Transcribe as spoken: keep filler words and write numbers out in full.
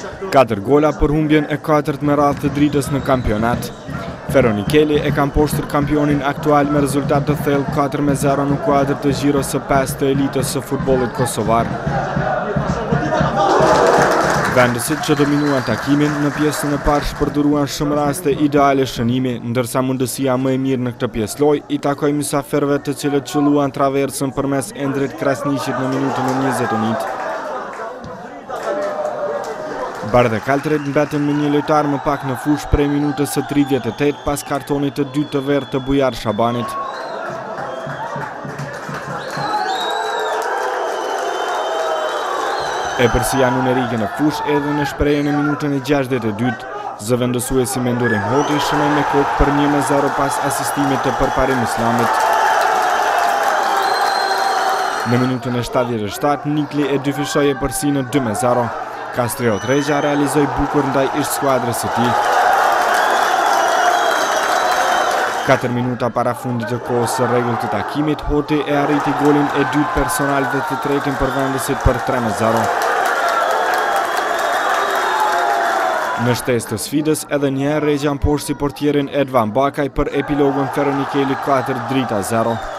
katër gola për humbjen e katërt me radhë të dritës në kampionat. Ferronikeli e kam poshtër kampionin aktual me rezultat të thellë katër me zero në kuadër të Gjiros së pesë të elitës së futbollit kosovar. Vendësit që dominuan takimin në pjesën e parë shpërdoruan shumë raste ideale shënimi, ndërsa mundësia më e mirë në këtë pjesloj i takoi mysafirëve të cilët qëlluan traversën përmes Endrit Krasniqit në minutën e njëzet e njëtë. Bardhe Kaltëret mbetën me një lojtar më pak në fushë prej minutës së tridhjetë e tetë pas kartonit të dytë të verdhë të Bujar Shabanit. E përsia numerike në fushë edhe në shprehjen e minutën e gjashtëdhjetë e dytë, zëvendësuesi Mendurin Hoti shënoi me kokë për një me zero pas asistimit të përparim Islamit. Në minutën e shtatëdhjetë e shtatë, Nikli e dyfishoi e përsi në dy me zero. Kastriot Regja realizoi bukur ndaj ish skuadrës së tij. katër minuta para fundit të kohës së rregullt të takimit, Hoti e arriti golin e dytë personal dhe të tretin për vendësit për tre me zero. Në shtesë të sfidës, edhe një herë Regja mposhti portierin Edvan Bakaj për epilogun Ferronikeli katër drita zero.